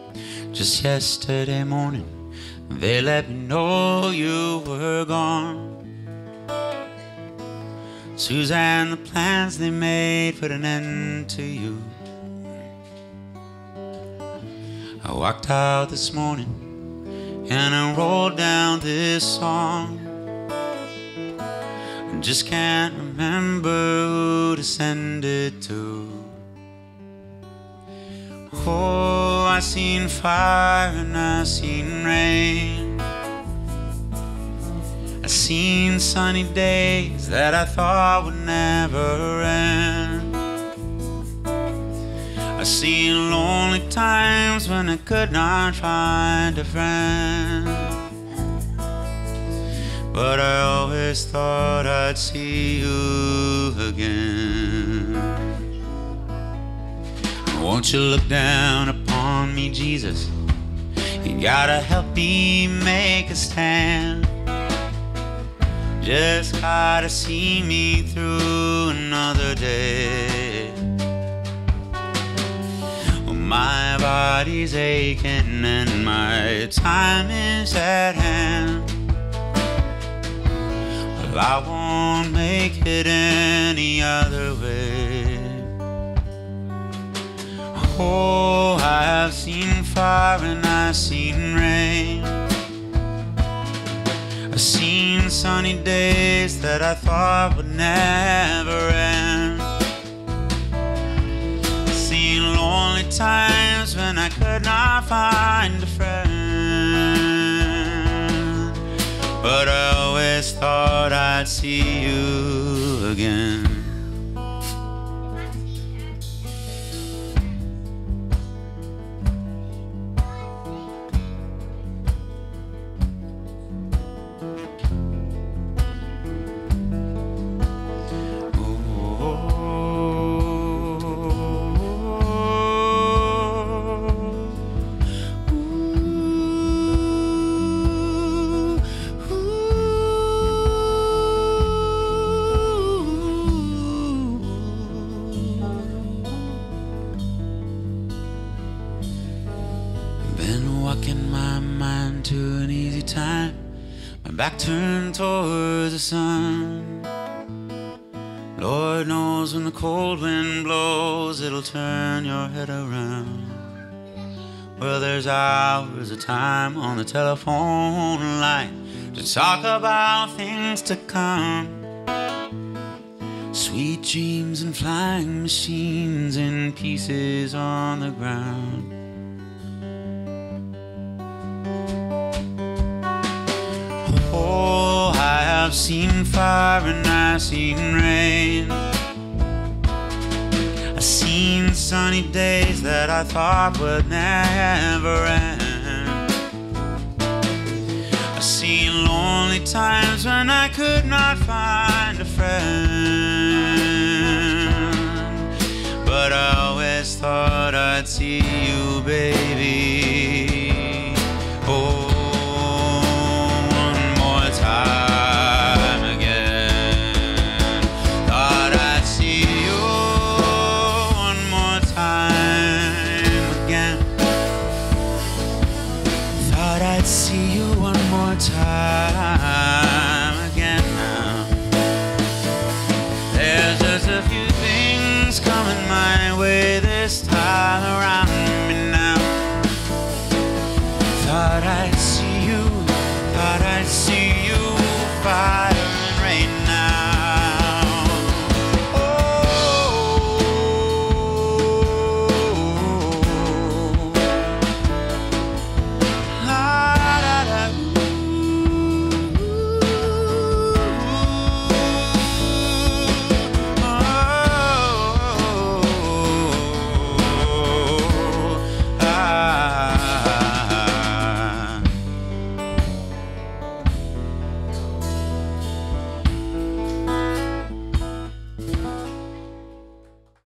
Just yesterday morning, they let me know you were gone. Suzanne, the plans they made put an end to you. I walked out this morning and I wrote down this song. I just can't remember who to send it to. Oh, I seen fire and I seen rain. I seen sunny days that I thought would never end. I seen lonely times when I could not find a friend. But I always thought I'd see you again. Won't you look down upon me, Jesus? You gotta help me make a stand. Just gotta see me through another day. Well, my body's aching and my time is at hand. Well, I won't make it any other way. Oh, I have seen fire and I've seen rain. I've seen sunny days that I thought would never end. I've seen lonely times when I could not find a friend. But I always thought I'd see you again. Back turned towards the sun. Lord knows when the cold wind blows, it'll turn your head around. Well, there's hours of time on the telephone line to talk about things to come. Sweet dreams and flying machines in pieces on the ground. Oh, I have seen fire and I've seen rain. I've seen sunny days that I thought would never end. I've seen lonely times when I could not find a friend. But I always thought I'd see you, baby. Oh, time again. Thought I'd see you one more time again. Thought I'd see you one more time.